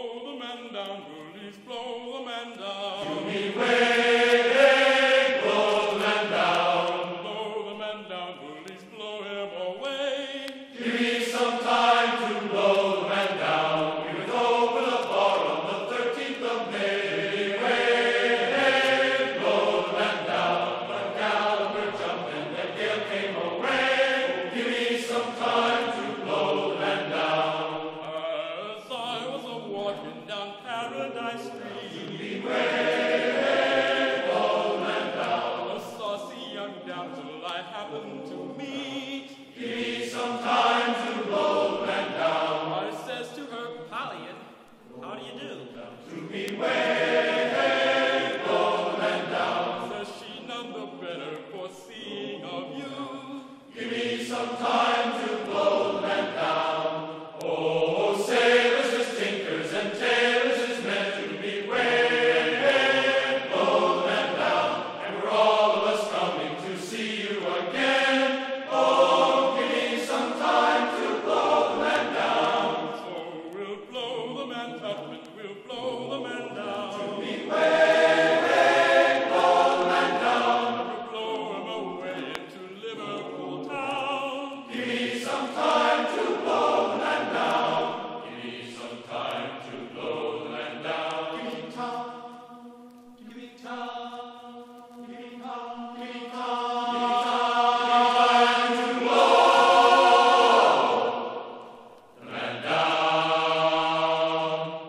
blow the man down, police, blow the man down. To me way, blow the man down. Blow the man down, police, blow him away. Give me some time to blow the man down. We went over the bar on the 13th of May. Way, blow the man down. But Gallagher jumped and the gale came away. Give me some time to blow the man down. As I was a-walking down Paradise Street, Way, blow the man down. a saucy young damsel I happened to meet. Give me some time to blow the man down. I says to her, Polly, how do you do? To me way, blow the man down. Says she, none the better for seeing of you. Give me some time to blow the man down. Oh, sailors as tinkers and tailors is meant to be way, blow the man down. And we're all of us coming to see you again. Oh, give me some time to blow the man down. So we'll blow the man up and we'll blow the man down. To me way, blow the man down. We'll blow him away into Liverpool town. Give me some time to blow the man down. Give me some time to blow the man down. Give me time. Give me time. Give me time. Give me time. Give me time to blow the man down.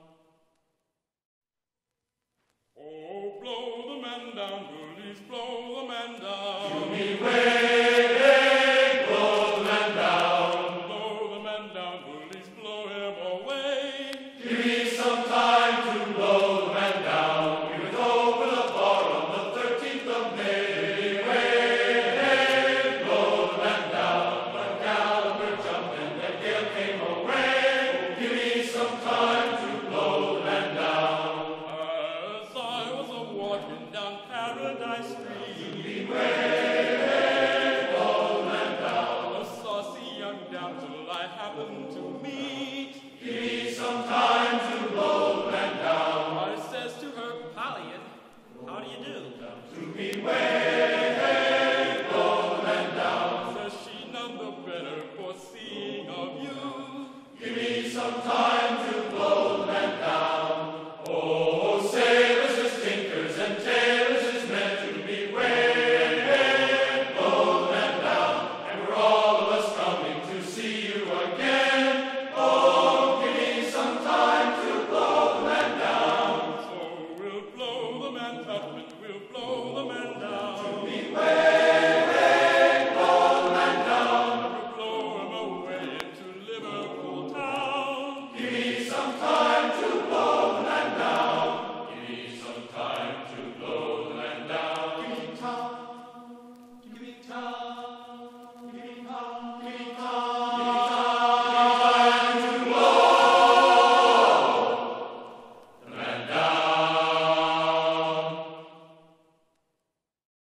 Oh, blow the man down, police, blow the man down. Give me way, blow the man down. Blow the man down, police, blow him away. Give me some time to blow the man down. We went over the bar on the 13th of May. Way, blow the man down. But Gallagher jumped and the gale came away. Give me some time to blow the man down. As I was a-walking down Paradise Street, Way, blow the man down. a saucy young damsel I happened to meet. Give me some time to blow the man down. I says to her, Polly, how do you do? To me way, blow the man down. Says she, none the better for seeing of you. Give me some time